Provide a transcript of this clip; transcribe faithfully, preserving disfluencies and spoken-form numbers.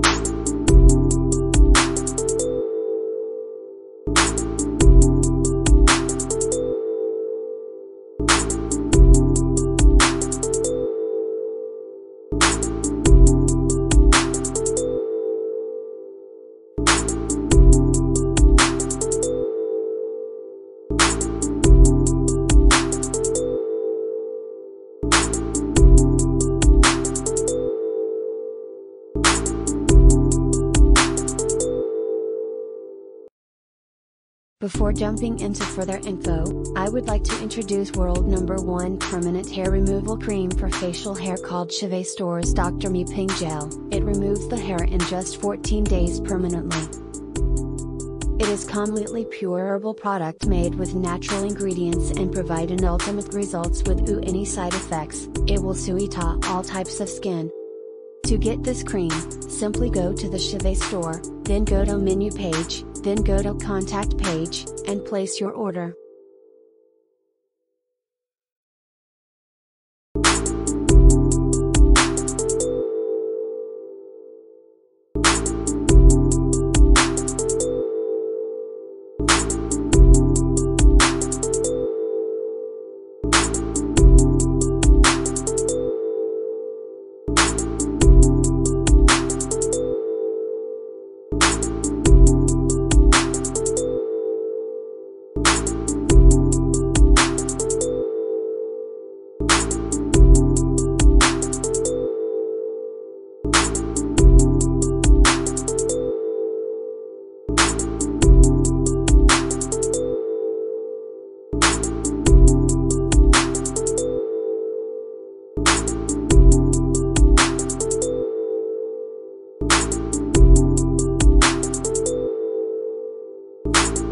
Before jumping into further info, I would like to introduce world number one permanent hair removal cream for facial hair called Chevy Store's Doctor Me Ping Gel. It removes the hair in just fourteen days permanently. It is completely pure herbal product made with natural ingredients and provide an ultimate results without any side effects. It will suit all types of skin. To get this cream, simply go to the Chevy store, then go to menu page, then go to contact page, and place your order. You